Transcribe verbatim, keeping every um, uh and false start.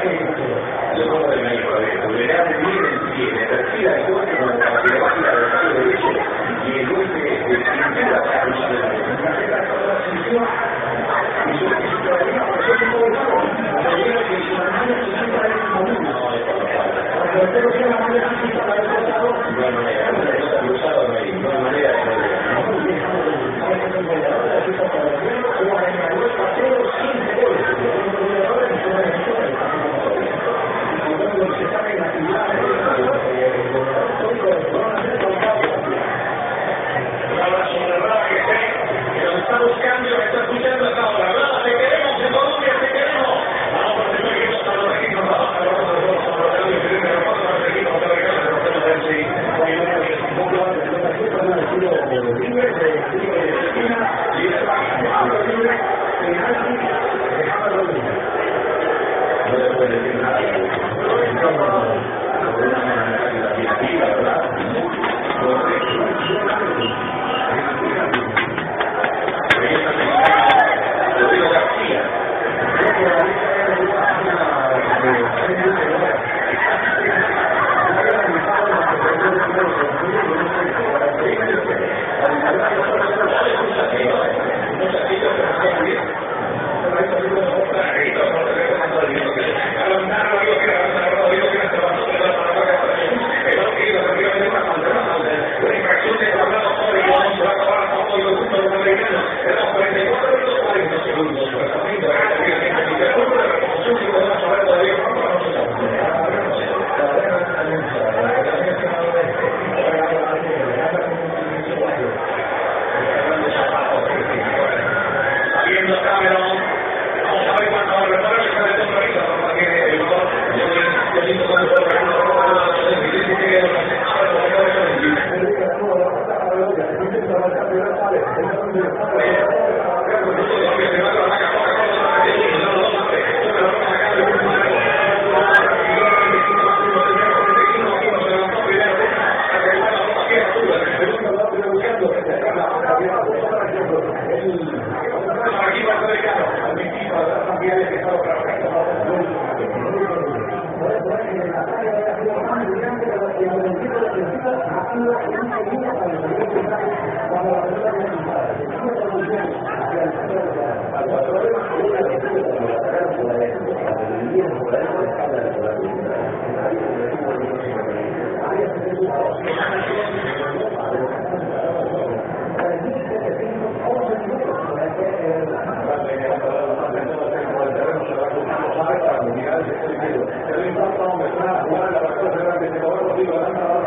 Yo como de médico, le da muy bien en pie, le persiga el golpe como para que le baje la velocidad derecho y el golpe de cintura para que no se le vaya. Y yo que si todavía, por ejemplo, me digo que su hermano se sienta en el momento. Cuando usted lo llama más difícil para el pasado, no hay manera, no hay cruzado, no hay manera de poder. Está buscando, me está escuchando hasta ahora, ¿verdad? Te queremos en Colombia, te queremos. Vamos a hacer equipos a los equipos, vamos a hacer los equipos, vamos a hacer los equipos, vamos a hacer los equipos, vamos a hacer los no le puede decir nada. Gracias.